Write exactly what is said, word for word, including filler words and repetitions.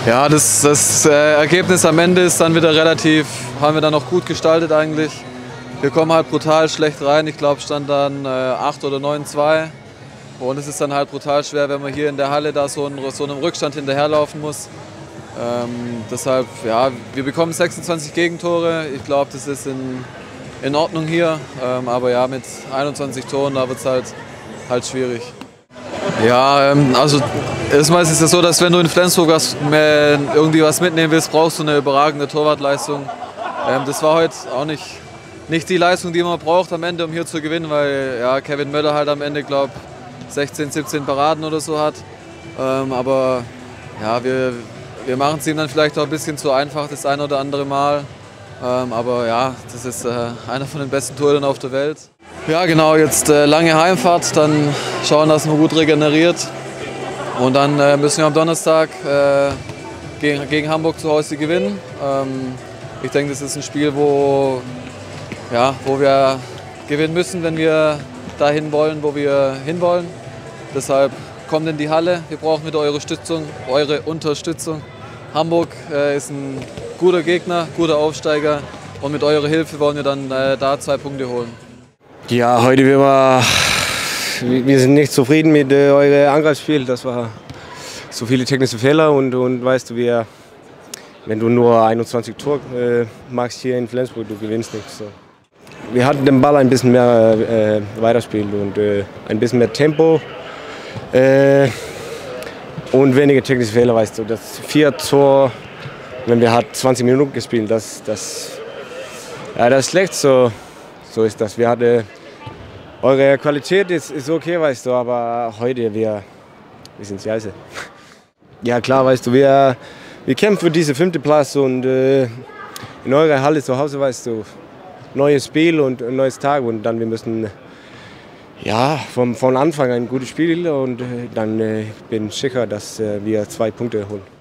Ja, das, das äh, Ergebnis am Ende ist dann wieder relativ, haben wir dann noch gut gestaltet eigentlich. Wir kommen halt brutal schlecht rein, ich glaube stand dann äh, acht oder neun zwei. Und es ist dann halt brutal schwer, wenn man hier in der Halle da so, ein, so einem Rückstand hinterherlaufen muss. Ähm, deshalb, ja, wir bekommen sechsundzwanzig Gegentore, ich glaube das ist in, in Ordnung hier. Ähm, aber ja, mit einundzwanzig Toren, da wird es halt, halt schwierig. Ja, ähm, also erstmal ist es ja so, dass wenn du in Flensburg was, äh, irgendwie was mitnehmen willst, brauchst du eine überragende Torwartleistung. Ähm, das war heute auch nicht, nicht die Leistung, die man braucht am Ende, um hier zu gewinnen, weil ja, Kevin Möller halt am Ende, glaube ich, sechzehn, siebzehn Paraden oder so hat. Ähm, aber ja, wir, wir machen es ihm dann vielleicht auch ein bisschen zu einfach das ein oder andere Mal. Ähm, aber ja, das ist äh, einer von den besten Torhütern auf der Welt. Ja genau, jetzt äh, lange Heimfahrt, dann schauen, dass man gut regeneriert. Und dann äh, müssen wir am Donnerstag äh, gegen, gegen Hamburg zu Hause gewinnen. Ähm, ich denke, das ist ein Spiel, wo, ja, wo wir gewinnen müssen, wenn wir dahin wollen, wo wir hinwollen. Deshalb kommt in die Halle, wir brauchen wieder eure Unterstützung. Eure Unterstützung. Hamburg äh, ist ein guter Gegner, guter Aufsteiger und mit eurer Hilfe wollen wir dann äh, da zwei Punkte holen. Ja, heute wir, war, wir sind nicht zufrieden mit äh, eurem Angriffsspiel. Das war so viele technische Fehler und, und weißt du, wir, wenn du nur einundzwanzig Tore äh, machst hier in Flensburg, du gewinnst nicht. So. Wir hatten den Ball ein bisschen mehr äh, weiterspielen und äh, ein bisschen mehr Tempo äh, und weniger technische Fehler, weißt du. Das vier Tor, wenn wir hat zwanzig Minuten gespielt, das, das, ja, das ist schlecht. So, so ist das. Wir hatten, eure Qualität ist, ist okay, weißt du, aber heute wir, wir sind scheiße. Ja klar, weißt du, wir, wir kämpfen für diesen fünften Platz und äh, in eurer Halle zu Hause, weißt du, neues Spiel und ein neues Tag und dann wir müssen ja vom, von Anfang ein gutes Spiel und äh, dann äh, bin ich sicher, dass äh, wir zwei Punkte holen.